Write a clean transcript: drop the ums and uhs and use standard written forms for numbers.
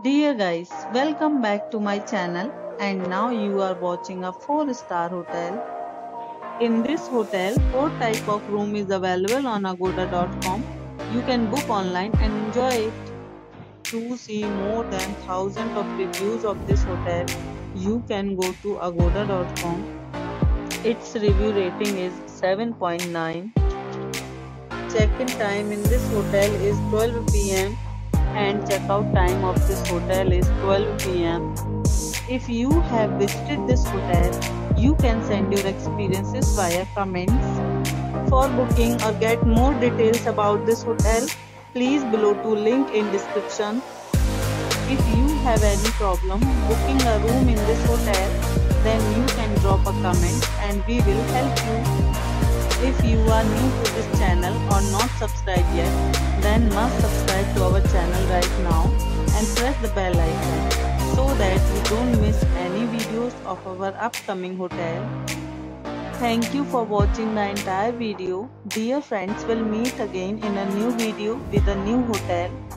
Dear guys, welcome back to my channel and now you are watching a 4-star hotel. In this hotel, 4 type of room is available on agoda.com. You can book online and enjoy it. To see more than thousands of reviews of this hotel, you can go to agoda.com. Its review rating is 7.9. Check-in time in this hotel is 12 p.m. and checkout time of this hotel is 12 p.m. If you have visited this hotel, you can send your experiences via comments. For booking or get more details about this hotel, please below to link in description. If you have any problem booking a room in this hotel, then you can drop a comment and we will help you. If you are new to this channel or not subscribed yet, then must subscribe to our channel right now and press the bell icon so that you don't miss any videos of our upcoming hotel. Thank you for watching the entire video. Dear friends, will meet again in a new video with a new hotel.